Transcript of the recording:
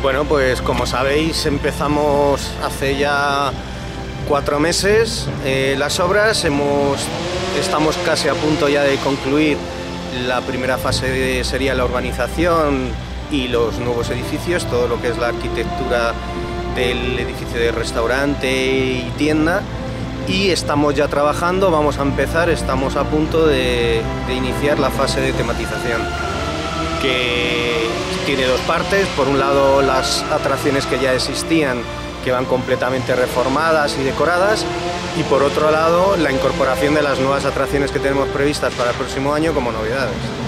Bueno, pues como sabéis, empezamos hace ya 4 meses las obras. Estamos casi a punto ya de concluir la primera fase, sería la urbanización y los nuevos edificios, todo lo que es la arquitectura del edificio de restaurante y tienda. Y estamos ya trabajando, vamos a empezar, estamos a punto de iniciar la fase de tematización, que tiene 2 partes. Por un lado, las atracciones que ya existían, que van completamente reformadas y decoradas, y por otro lado, la incorporación de las nuevas atracciones que tenemos previstas para el próximo año como novedades.